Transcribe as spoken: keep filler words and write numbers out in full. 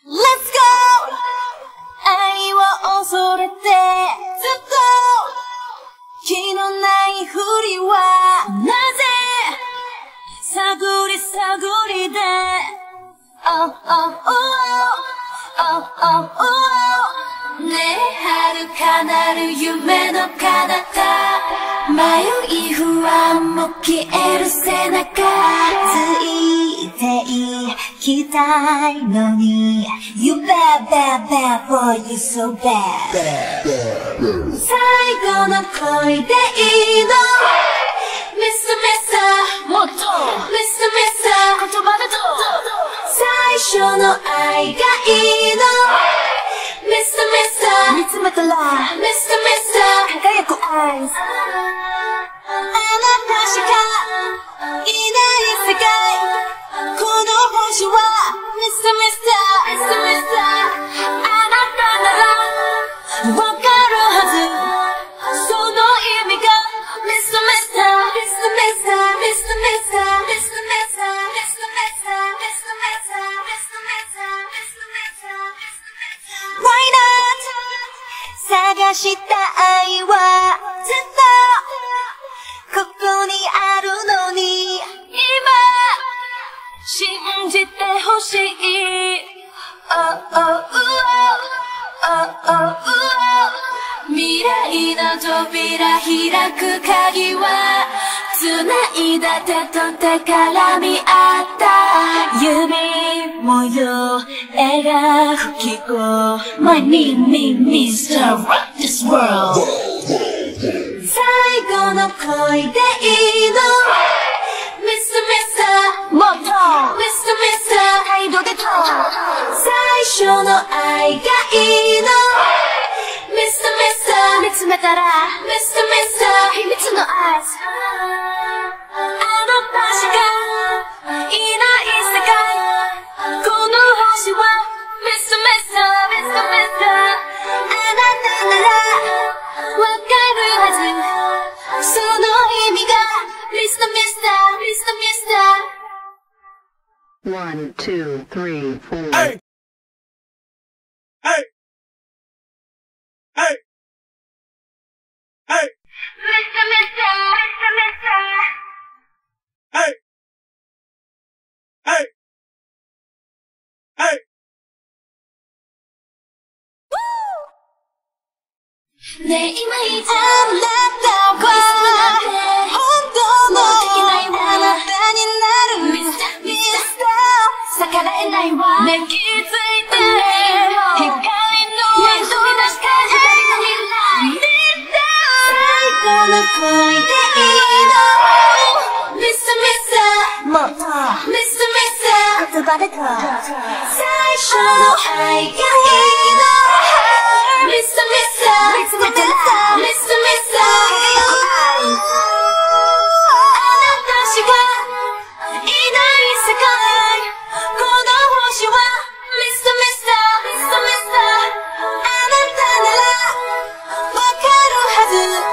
Let's go! 愛を恐れてずっと気のないふりはなぜ探り探りで Oh oh oh oh oh oh ねえ遥かなる夢の彼方迷い不安も消える背中ついていきたいのに You bad bad bad boy you so bad 最後の恋でいいの Mister Mister もっと Mister Mister 言葉でと最初の愛がいいの Mister Mister 見つめたら Mister Mister 輝く eyes あなたしかいない世界この星は Mister Mister Mister Mister あなたならわかるはずその意味が Mister Mister Mister Mister Mister Mister Mister Mister Mister Mister Mister Mister Mister Mister Mister Mister Why not 探した愛はずっとここにあるのに今信じてほしい Oh oh oh oh oh oh 未来の扉開く鍵は繋いだ手と手絡み合った指模様描く記号 My name is Mister Rock this world 最後の恋でいいの Mister Mister もっと Mister Mister 態度でと最初の愛がいいの Mister Mister 見つめたら Mister Mister 秘密の eyes あなたしかいない世界この星は Mister Mister Mister Mister あなたならわかるはずその意味が Mister Mister Mister Mister One, two, three, four. Hey! Hey! Hey! Hey! Mister Mister Mister Mister Hey! Hey! Hey! ねえ今いつあなたは本当のあなたになる Mister Mister 逆らえないわねえ気づいて光のねえ飛び出した左の未来最後の恋でいいの Mister Mister もっと Mister Mister 言葉でと最初の愛がいいのMister Mister Mister Mister Mister Mister あなたしかいない世界この星は Mister Mister Mister Mister あなたならわかるはず